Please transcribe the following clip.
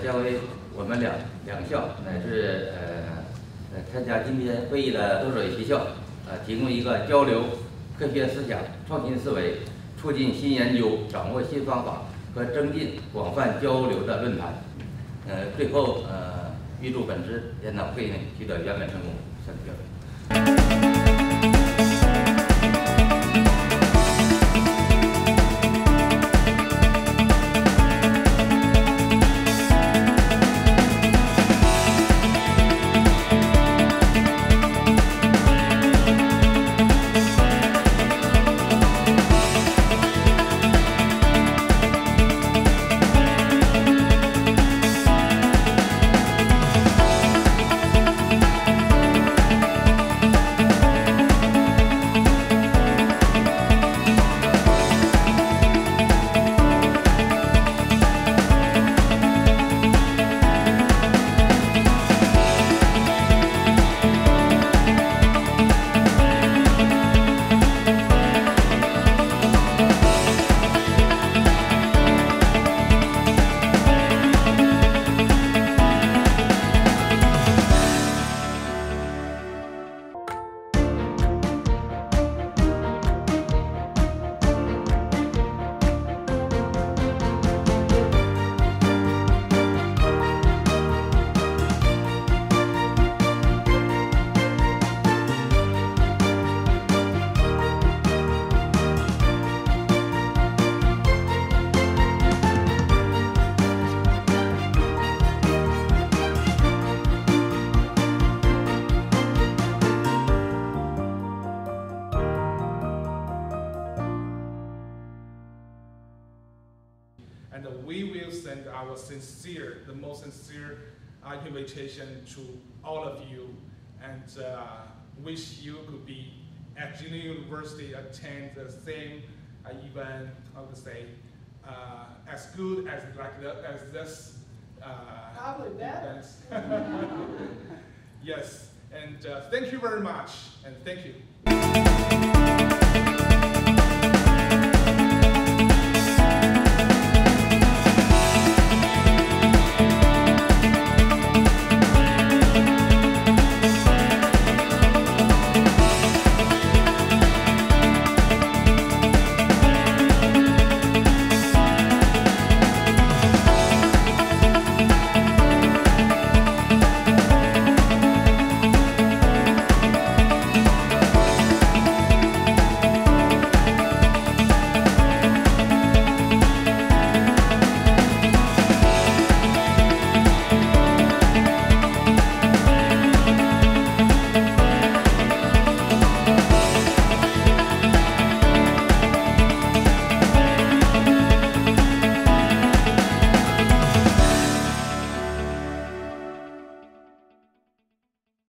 家为我们两校乃至参加今天会议的多所学校提供一个交流科学思想、创新思维、促进新研究、掌握新方法和增进广泛交流的论坛。最后预祝本次研讨会取得圆满成功。谢谢。 And we will send our the most sincere invitation to all of you, and wish you could be at Junior University, attend the same event, I would say, as good as this. Probably better. Yes, and thank you very much, and thank you.